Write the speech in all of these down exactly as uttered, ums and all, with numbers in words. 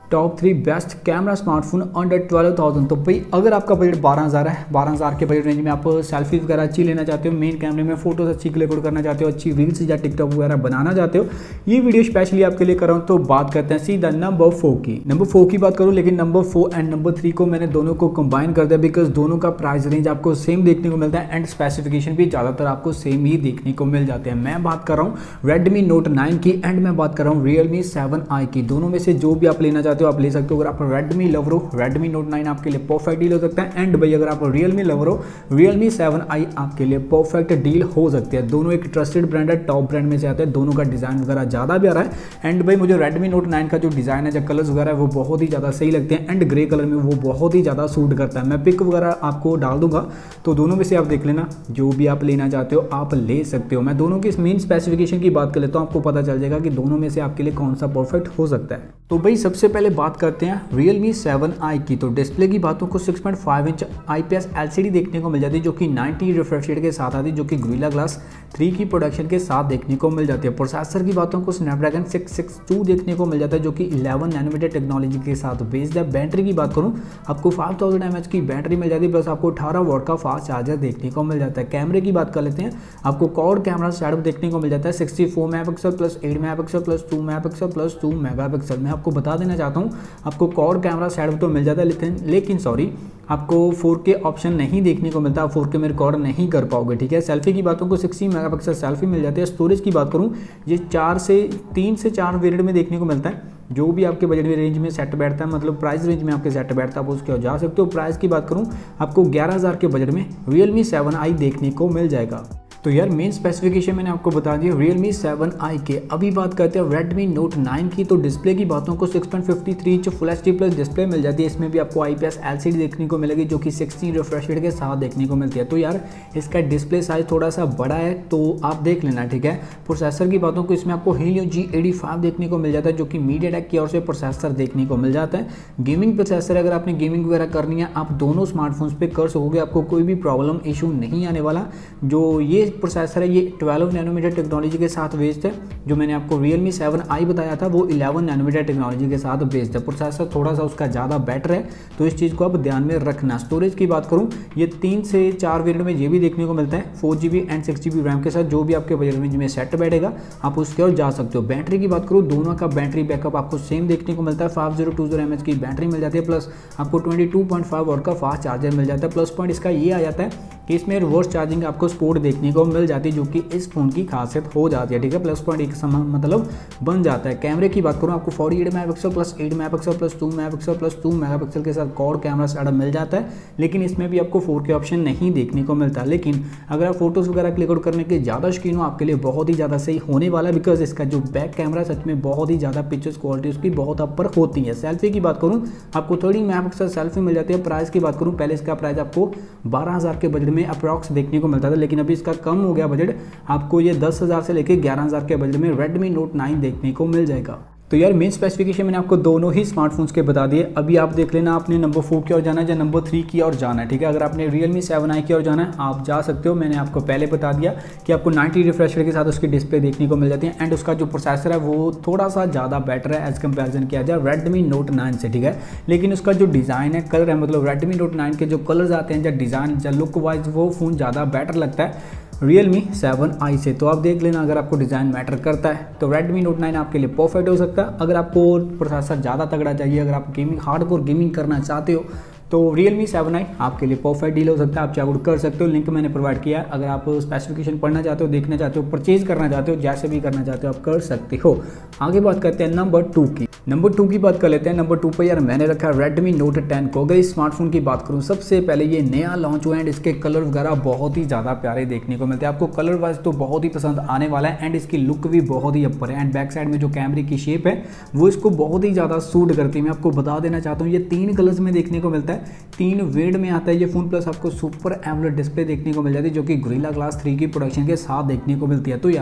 Top three best camera smartphone under twelve thousand. तो भाई अगर आपका बजट बारह हज़ार है, बारह हज़ार के बजट रेंज में आप सेल्फी वगैरह अच्छी लेना चाहते हो, मेन कैमरे में फोटोज अच्छी क्लिक करना चाहते हो, अच्छी रील्स या टिकटॉक वगैरह बनाना चाहते हो, ये वीडियो स्पेशली आपके लिए कर रहा हूँ। तो बात करते हैं सीधा नंबर फोर की। नंबर फोर की बात करूँ, लेकिन number four and number three को मैंने दोनों को कंबाइन कर दिया बिकॉज दोनों का प्राइस रेंज आपको सेम देखने को मिलता है एंड स्पेसिफिकेशन भी ज़्यादातर आपको सेम ही देखने को मिल जाते हैं। मैं बात कर रहा हूँ रेडमी नोट नाइन की एंड मैं बात कर रहा हूँ रियलमी सेवन आई की। दोनों में से जो भी आप लेना चाहते हो आप ले सकते हो। अगर आप रेडमी लवर हो, रेडमी नोट नाइन आपके लिए परफेक्ट डील हो सकता है एंड भाई अगर आप रियलमी लवर हो, रियलमी सेवन आई आपके लिए परफेक्ट डील हो सकती है। दोनों एक ट्रस्टेड ब्रांड है, टॉप ब्रांड में से आते हैं, दोनों का डिज़ाइन वगैरह ज़्यादा भी आ रहा है एंड भाई मुझे रेडमी नोट नाइन का जो डिज़ाइन है, जो कलर्स वगैरह है वो बहुत ही ज़्यादा सही लगते हैं एंड ग्रे कलर में वो बहुत ही ज़्यादा सूट करता है। मैं पिक वगैरह आपको डाल दूंगा, तो दोनों में से आप देख लेना, जो भी आप लेना चाहते हो आप ले सकते हो। मैं दोनों की मेन स्पेसिफिकेशन की बात कर लेता हूँ, आपको पता चल जाएगा कि दोनों में से आपके लिए कौन सा परफेक्ट हो सकता है। तो भाई सबसे पहले बात करते हैं रियलमी सेवन आई की। तो डिस्प्ले की बातों को six point five inch IPS LCD देखने को मिल जाती है जो कि नाइंटी रिफ्रेश रेट के साथ आती है, जो कि गोरिल्ला ग्लास थ्री की प्रोडक्शन के साथ देखने को मिल जाती है। प्रोसेसर की बातों को स्नैपड्रैगन सिक्स सिक्स टू देखने को मिल जाता है जो कि इलेवन नैनोमीटर टेक्नोलॉजी के साथ बेस्ड है। बैटरी की बात करूँ, आपको फाइव थाउजेंड एमएच की बैटरी मिल जाती है, प्लस आपको अठारह वॉट का फास्ट चार्जर देखने को मिल जाता है। कैमरे की बात कर लेते हैं, आपको क्वाड कैमरा सेटअप देखने को मिल जाता है sixty four megapixel plus eight megapixel plus two megapixel plus two megapixel. मैं आपको बता देना चाहता हूँ आपको क्वाड कैमरा सेटअप तो मिल जाता है, लेकिन लेकिन सॉरी आपको फोर के ऑप्शन नहीं देखने को मिलता, आप फोर के में रिकॉर्ड नहीं कर पाओगे, ठीक है। सेल्फी की बातों को सिक्सटी मेगापिक्सल सेल्फी मिल जाती है। स्टोरेज की बात करूँ, ये चार से तीन से चार वेरिएंट में देखने को मिलता है, जो भी आपके बजट में रेंज में सेट बैठता है, मतलब प्राइस रेंज में आपके सेट बैठता है आप उसके जा सकते हो। प्राइस की बात करूँ, आपको ग्यारह हज़ार के बजट में रियलमी सेवन आई देखने को मिल जाएगा। तो यार मेन स्पेसिफिकेशन मैंने आपको बता दी रियलमी सेवन आई के। अभी बात करते हैं रेडमी नोट नाइन की। तो डिस्प्ले की बातों को six point fifty three inch full HD plus display मिल जाती है। इसमें भी आपको आईपीएस एलसीडी देखने को मिलेगी जो कि सिक्सटी रिफ्रेश रेट के साथ देखने को मिलती है। तो यार इसका डिस्प्ले साइज थोड़ा सा बड़ा है, तो आप देख लेना, ठीक है। प्रोसेसर की बातों को इसमें आपको हीलियो जी एटी फाइव देखने को मिल जाता है जो कि मीडियाटेक की ओर से प्रोसेसर देखने को मिल जाता है। गेमिंग प्रोसेसर, अगर आपने गेमिंग वगैरह करनी है आप दोनों स्मार्टफोन्स पे कर सकोगे, आपको कोई भी प्रॉब्लम इशू नहीं आने वाला। जो ये प्रोसेसर है ये ट्वेल्व नैनोमीटर टेक्नोलॉजी के साथ बेस्ड है। जो मैंने आपको रियलमी सेवन आई बताया था वो इलेवन नैनोमीटर टेक्नोलॉजी के साथ बेस्ड है। प्रोसेसर थोड़ा सा उसका ज़्यादा बेटर है, तो इस चीज़ को आप ध्यान में रखना। स्टोरेज की बात करूँ, ये तीन से चार वेरिएंट में ये भी देखने को मिलता है, four G B and six G B RAM के साथ। जो भी आपके बजट रेंज में सेट बैठेगा आप उसके और जा सकते हो। बैटरी की बात करूँ, दोनों का बैटरी बैकअप आपको सेम देखने को मिलता है। Five zero two zero M H की बैटरी मिल जाती है, प्लस आपको twenty two point five watt का फास्ट चार्जर मिल जाता है। प्लस पॉइंट इसका ये आ जाता है कि इसमें रिवर्स चार्जिंग आपको सपोर्ट देखने को मिल जाती है, जो कि इस फोन की खासियत हो जाती है, ठीक है। प्लस पॉइंट एक समान मतलब बन जाता है। कैमरे की बात करूँ, आपको forty eight megapixel plus eight megapixel plus two megapixel plus two megapixel के साथ क्वाड कैमरा सेटअप मिल जाता है, लेकिन इसमें भी आपको फोर के ऑप्शन नहीं देखने को मिलता। लेकिन अगर आप फोटोज़ वगैरह क्लिक आउट करने के ज़्यादा शौकीन हो, आपके लिए बहुत ही ज़्यादा सही होने वाला है, बिकॉज इसका जो बैक कैमरा सच में बहुत ही ज़्यादा पिक्चर्स क्वालिटी उसकी बहुत अपर होती है। सेल्फी की बात करूँ, आपको थर्टी मेगापिक्सल सेल्फी मिल जाती है। प्राइस की बात करूँ, पहले इसका प्राइस आपको बारह हज़ार के बजट में अप्रॉक्स देखने को मिलता था, लेकिन अभी इसका कम हो गया बजट, आपको ये दस हज़ार से लेकर ग्यारह हज़ार के बजट में रेडमी नोट नाइन देखने को मिल जाएगा। तो यार मेन स्पेसिफिकेशन मैंने आपको दोनों ही स्मार्टफोन्स के बता दिए। अभी आप देख लेना आपने नंबर फोर की ओर जाना है या नंबर थ्री की ओर जाना है, ठीक है। अगर आपने रियलमी सेवन आई की ओर जाना है आप जा सकते हो। मैंने आपको पहले बता दिया कि आपको नाइंटी रिफ्रेश रेट के साथ उसकी डिस्प्ले देखने को मिल जाती है एंड उसका जो प्रोसेसर है वो थोड़ा सा ज़्यादा बेटर है एज कंपेरिजन किया जाए रेडमी नोट नाइन से, ठीक है। लेकिन उसका जो डिज़ाइन है, कलर है, मतलब रेडमी नोट नाइन के जो कलर्स आते हैं, या डिज़ाइन या लुक वाइज वो फ़ोन ज़्यादा बेटर लगता है रियलमी सेवन आई से। तो आप देख लेना, अगर आपको डिज़ाइन मैटर करता है तो रेडमी नोट नाइन आपके लिए परफेक्ट हो सकता है। अगर आपको प्रोसेसर ज़्यादा तगड़ा चाहिए, अगर आप गेमिंग हार्डकोर गेमिंग करना चाहते हो तो रियलमी सेवन आई आपके लिए परफेक्ट डील हो सकता है। आप चेकआउट कर सकते हो, लिंक मैंने प्रोवाइड किया है। अगर आप स्पेसिफिकेशन पढ़ना चाहते हो, देखना चाहते हो, परचेज करना चाहते हो, जैसे भी करना चाहते हो आप कर सकते हो। आगे बात करते हैं नंबर टू की। नंबर टू की बात कर लेते हैं। नंबर टू पर यार मैंने रखा है रेडमी नोट टेन को। अगर इस स्मार्टफोन की बात करूँ, सबसे पहले ये नया लॉन्च हुआ एंड इसके कलर वगैरह बहुत ही ज़्यादा प्यारे देखने को मिलते हैं। आपको कलर वाइज तो बहुत ही पसंद आने वाला है एंड इसकी लुक भी बहुत ही अपर है एंड बैक साइड में जो कैमरे की शेप है वो इसको बहुत ही ज़्यादा सूट करती है। मैं आपको बता देना चाहता हूँ ये तीन कलर्स में देखने को मिलता है, तीन वेरिएंट में आता है ये फोन, प्लस आपको सुपर एमोलेड डिस्प्ले देखने को मिल जाती है जो कि गोरिल्ला ग्लास थ्री की प्रोडक्शन के साथ देखने को मिलती है। तो यार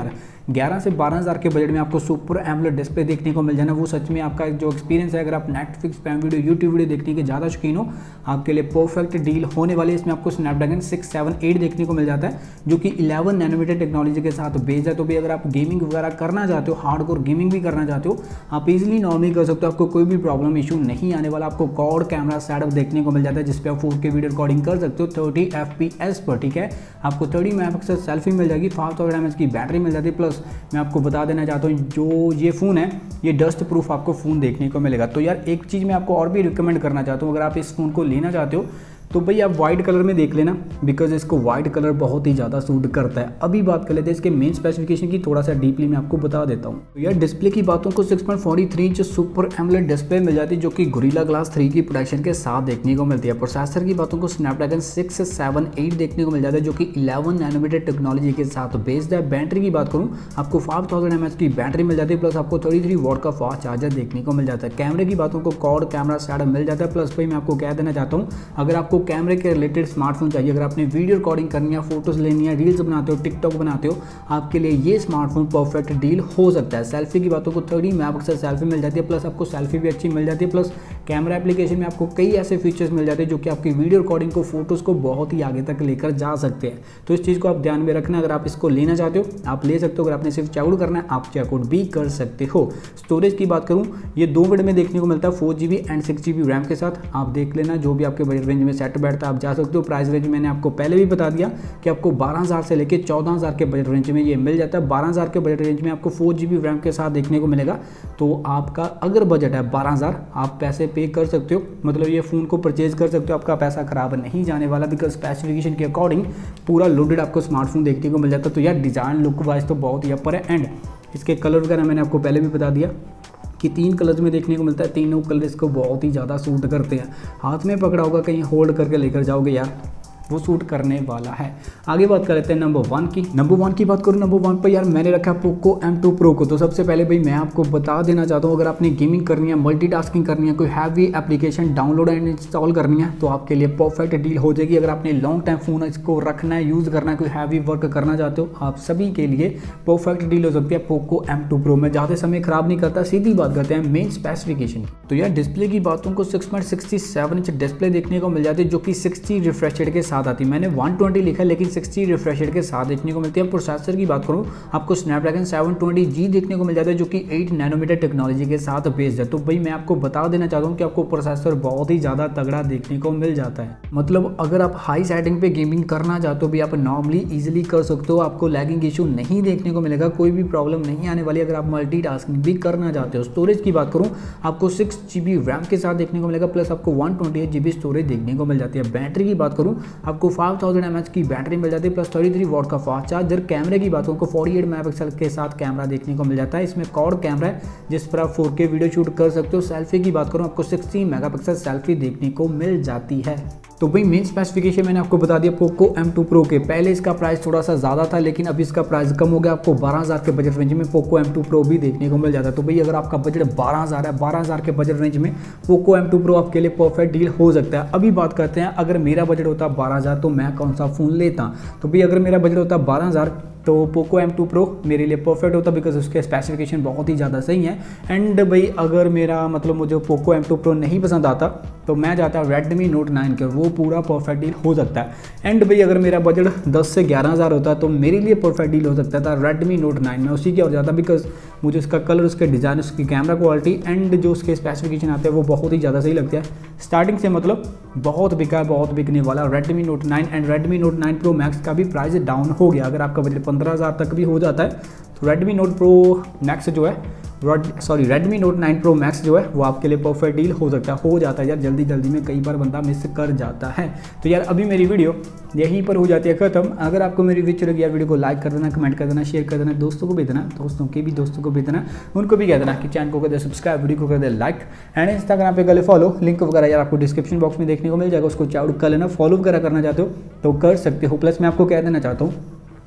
ग्यारह से बारह हज़ार के बजट में आपको सुपर एमोलेड डिस्प्ले देखने को मिल जाना, वो सच में आपका जो एक्सपीरियंस है, अगर आप Netflix Prime video, YouTube video देखने के ज़्यादा शौकीन हो, आपके लिए परफेक्ट डील होने वाली। इसमें आपको स्नैपड्रैगन सिक्स सेवन एट देखने को मिल जाता है, जो कि इलेवन नैनोमीटर टेक्नोलॉजी के साथ बेस्ड है। तो भी अगर आप गेमिंग वगैरह करना चाहते हो, हार्डकोर गेमिंग भी करना चाहते हो, आप इजीली नॉर्मली कर सकते हो, आपको कोई भी प्रॉब्लम इशू नहीं आने वाला। आपको क्वाड कैमरा सेटअप देखने को मिल जाता है, जिसपे आप फोर के वीडियो रिकॉर्डिंग कर सकते हो थर्टी एफ पी एस पर, ठीक है। आपको थर्टी मेगापिक्सल सेल्फी मिल जाएगी, फाइव थाउजेंड एम एच की बैटरी मिल जाती है। प्लस मैं आपको बता देना चाहता हूँ, जो ये फ़ोन है ये डस्ट प्रूफ आपको फ़ोन देखने को मिलेगा। तो यार एक चीज़ मैं आपको और भी रिकमेंड करना चाहता हूँ, अगर आप इस फ़ोन को लेना चाहते हो तो भाई आप वाइट कलर में देख लेना, बिकॉज इसको वाइट कलर बहुत ही ज़्यादा सूट करता है। अभी बात कर लेते हैं इसके मेन स्पेसिफिकेशन की, थोड़ा सा डीपली मैं आपको बता देता हूँ। तो यार डिस्प्ले की बातों को six point four three inch super AMOLED display मिल जाती है, जो कि गोरिल्ला ग्लास थ्री की प्रोटेक्शन के साथ देखने को मिलती है। प्रोसेसर की बातों को स्नैपड्रैगन सिक्स सेवन एट देखने को मिल जाता है, जो कि इलेवन नैनोमीटर टेक्नोलॉजी के साथ बेस्ड है। बैटरी की बात करूँ, आपको फाइव थाउजेंड एम एच की बैटरी मिल जाती है, प्लस आपको थर्टी थ्री वॉट का फास्ट चार्जर देखने को मिल जाता है। कैमरे की बातों को क्वाड कैमरा सेटअप मिल जाता है। प्लस भाई मैं आपको कह देना चाहता हूँ, अगर आपको कैमरे के रिलेटेड स्मार्टफोन चाहिए, अगर आपने वीडियो रिकॉर्डिंग करनी है, फोटोज लेनी है, रील्स बनाते हो, टिकटॉक बनाते हो, आपके लिए ये स्मार्टफोन परफेक्ट डील हो सकता है। सेल्फी की बातों को थर्टी मेगापिक्सल सेल्फी मिल जाती है, प्लस आपको सेल्फी भी अच्छी मिल जाती है। प्लस कैमरा एप्लीकेशन में आपको कई ऐसे फीचर्स मिल जाते हैं जो कि आपकी वीडियो रिकॉर्डिंग को, फोटोज़ को बहुत ही आगे तक लेकर जा सकते हैं। तो इस चीज़ को आप ध्यान में रखना। अगर आप इसको लेना चाहते हो आप ले सकते हो, अगर आपने सिर्फ चेकआउट करना है आप चेकआउट भी कर सकते हो। स्टोरेज की बात करूँ, ये दो वेरिएंट में देखने को मिलता है, four G B and six G B RAM के साथ। आप देख लेना, जो भी आपके बजट रेंज में सेट बैठता है आप जा सकते हो। प्राइस रेंज मैंने आपको पहले भी बता दिया कि आपको बारह हज़ार से लेकर चौदह हज़ार के बजट रेंज में ये मिल जाता है। बारह हज़ार के बजट रेंज में आपको फोर जी बी रैम के साथ देखने को मिलेगा। तो आपका अगर बजट है बारह हज़ार, आप पैसे पे कर सकते हो, मतलब ये फ़ोन को परचेज कर सकते हो, आपका पैसा खराब नहीं जाने वाला, बिकॉज स्पेसिफिकेशन के अकॉर्डिंग पूरा लोडेड आपको स्मार्टफोन देखने को मिल जाता है। तो यार डिज़ाइन लुक वाइज तो बहुत ही अपर है। एंड इसके कलर वगैरह मैंने आपको पहले भी बता दिया कि तीन कलर्स में देखने को मिलता है, तीनों कलर इसको बहुत ही ज़्यादा सूट करते हैं। हाथ में पकड़ा होगा, कहीं होल्ड करके लेकर जाओगे यार, वो सूट करने वाला है। आगे बात कर लेते हैं नंबर वन की। नंबर वन की बात करूँ, नंबर वन पर यार मैंने रखा है पोको एम टू प्रो को। तो सबसे पहले भाई मैं आपको बता देना चाहता हूँ, अगर आपने गेमिंग करनी है, मल्टीटास्किंग करनी है, कोई heavy application download and install करनी है, तो आपके लिए परफेक्ट डील हो जाएगी। अगर आपने लॉन्ग टाइम फोन इसको रखना है, यूज़ करना है, कोई हैवी वर्क करना चाहते हो, आप सभी के लिए परफेक्ट डील हो सकती है पोको एम टू प्रो में। ज़्यादा समय खराब नहीं करता। सीधी बात करते हैं मेन स्पेसिफिकेशन। तो यार डिस्प्ले की बातों को six point six seven inch display देखने को मिल जाती है, जो कि सिक्सटी रिफ्रेश रेट के साथ आती है। मैंने वन ट्वेंटी लिखा है, लेकिन सिक्सटी रिफ्रेश रेट के साथ देखने को मिलती है। प्रोसेसर की बात करूं, आपको स्नैपड्रैगन सेवन ट्वेंटी जी देखने को मिल जाता है, जो कि एट नैनोमीटर टेक्नोलॉजी के साथ बेस्ड है। तो भाई मैं आपको बता देना चाहता हूं कि आपको प्रोसेसर बहुत ही ज़्यादा तगड़ा देखने को मिल जाता है। मतलब अगर आप हाई सेटिंग पे गेमिंग करना चाहते हो भी, आप नॉर्मली इजीली कर सकते हो, आपको लैगिंग इशू नहीं देखने को मिलेगा, कोई भी प्रॉब्लम नहीं आने वाली। अगर आप मल्टीटास्किंग भी करना चाहते हो। स्टोरेज की बात करूँ, आपको सिक्स जी बी रैम के साथ देखने को मिलेगा, प्लस आपको one twenty eight G B storage देखने को मिल जाती है। बैटरी की बात करूँ, आपको फाइव थाउजेंड एम एच की बैटरी मिल जाती है, प्लस थर्टी थ्री वॉट का फास्ट चार्जर। कैमरे की बात को फोर्टी एट मेगापिक्सल के साथ कैमरा देखने को मिल जाता है। इसमें क्वाड कैमरा है, जिस पर आप फोर के वीडियो शूट कर सकते हो। सेल्फी की बात करूँ, आपको सिक्सटी मेगापिक्सल सेल्फी देखने को मिल जाती है। तो भाई मेन स्पेसिफिकेशन मैंने आपको बता दिया पोको एम टू प्रो के। पहले इसका प्राइस थोड़ा सा ज़्यादा था, लेकिन अभी इसका प्राइस कम हो गया। आपको बारह हज़ार के बजट रेंज में पोको एम टू प्रो भी देखने को मिल जाता है। तो भाई अगर आपका बजट बारह हज़ार है, बारह हज़ार के बजट रेंज में पोको एम टू प्रो आपके लिए परफेक्ट डील हो सकता है। अभी बात करते हैं, अगर मेरा बजट होता बारह हज़ार तो मैं कौन सा फ़ोन लेता। तो भाई अगर मेरा बजट होता बारह हज़ार तो पोको एम टू प्रो मेरे लिए परफेक्ट होता, बिकॉज उसके स्पेसिफिकेशन बहुत ही ज़्यादा सही है। एंड भाई अगर मेरा मतलब मुझे पोको एम टू प्रो नहीं पसंद आता तो मैं जाता रेडमी नोट नाइन के, वो पूरा परफेक्ट डील हो सकता है। एंड भाई अगर मेरा बजट दस से ग्यारह हज़ार होता तो मेरे लिए परफेक्ट डील हो सकता था रेडमी नोट नाइन में, उसी की और ज़्यादा, बिकॉज मुझे उसका कलर, उसके डिज़ाइन, उसकी कैमरा क्वालिटी एंड जो उसके स्पेसिफिकेशन आते हैं वो बहुत ही ज़्यादा सही लगता है। स्टार्टिंग से मतलब बहुत बिका, बहुत बिकने वाला Redmi note nine. And Redmi note nine Pro Max का भी प्राइस डाउन हो गया। अगर आपका बजट पंद्रह हज़ार तक भी हो जाता है तो रेडमी नोट प्रो मैक्स जो है sorry Redmi note nine Pro Max जो है वो आपके लिए परफेक्ट डील हो सकता है, हो जाता है यार, जल्दी जल्दी में कई बार बंदा मिस कर जाता है। तो यार अभी मेरी वीडियो यहीं पर हो जाती है खत्म। अगर आपको मेरी वीडियो लगी यार, वीडियो को लाइक कर देना, कमेंट कर देना, शेयर कर देना, दोस्तों को भी देना, दोस्तों के भी दोस्तों को भी देना, उनको भी कह देना कि चैनल को कर दे सब्सक्राइब, वीडियो को कर दे लाइक एंड इंस्टाग्राम पे कर ले फॉलो। लिंक वगैरह यार आपको डिस्क्रिप्शन बॉक्स में देखने को मिल जाएगा, उसको चेकआउट कर लेना। फॉलो वगैरह करना चाहते हो तो कर सकते हो। प्लस मैं आपको कह देना चाहता हूँ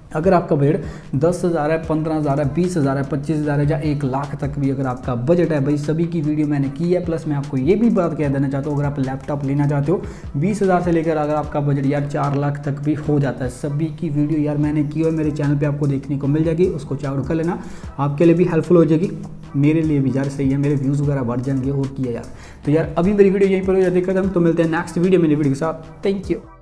अगर आपका बजट दस हज़ार है, पंद्रह हज़ार है, बीस हज़ार है, पच्चीस हज़ार है या एक लाख तक भी अगर आपका बजट है, भाई सभी की वीडियो मैंने की है। प्लस मैं आपको ये भी बात कह देना चाहता हूँ, अगर आप लैपटॉप लेना चाहते हो बीस हज़ार से लेकर अगर आपका बजट यार चार लाख तक भी हो जाता है, सभी की वीडियो यार मैंने की और मेरे चैनल पर आपको देखने को मिल जाएगी। उसको चेकआउट कर लेना, आपके लिए भी हेल्पफुल हो जाएगी, मेरे लिए भी यार सही है, मेरे व्यूज़ वगैरह बढ़ जाएंगे और किया यार। तो यार अभी मेरी वीडियो यहीं पर हो जाती है खत्म, तो मिलते हैं नेक्स्ट वीडियो में नई वीडियो के साथ। Thank you.